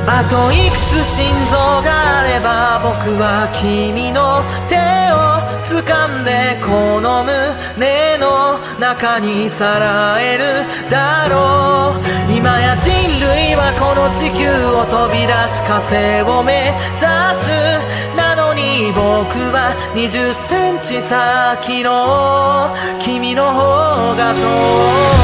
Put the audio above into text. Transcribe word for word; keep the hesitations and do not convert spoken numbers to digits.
あといくつ心臓があれば僕は君の手を掴んでこの胸の中にさらえるだろう。今や人類はこの地球を飛び出し火星を目指す。なのに僕はにじゅっセンチ先の君の方が遠い。